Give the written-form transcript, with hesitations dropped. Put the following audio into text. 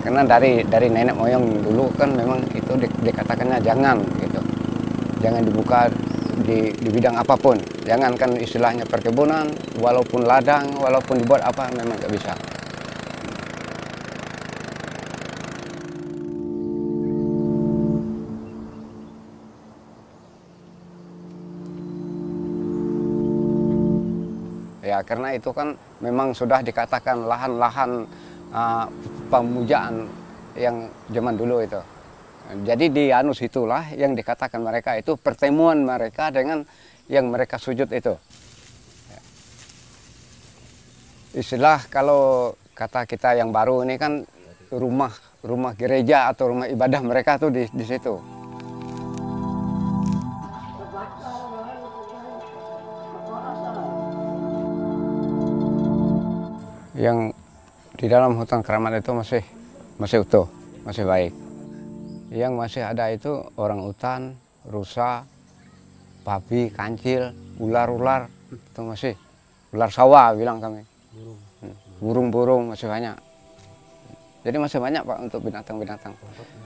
Karena dari nenek moyang dulu kan memang itu dikatakannya jangan gitu. Jangan dibuka di bidang apapun. Jangan kan istilahnya perkebunan, walaupun ladang, walaupun dibuat apa memang nggak bisa. Ya karena itu kan memang sudah dikatakan lahan-lahan pemujaan yang zaman dulu itu. Jadi di anus itulah yang dikatakan mereka itu pertemuan mereka dengan yang mereka sujud itu. Istilah kalau kata kita yang baru ini kan rumah gereja atau rumah ibadah mereka tuh di situ. Yang di dalam hutan keramat itu masih utuh, masih baik. Yang masih ada itu orang utan, rusa, babi, kancil, ular-ular, itu masih ular sawah bilang kami. Burung-burung masih banyak. Jadi masih banyak Pak untuk binatang-binatang.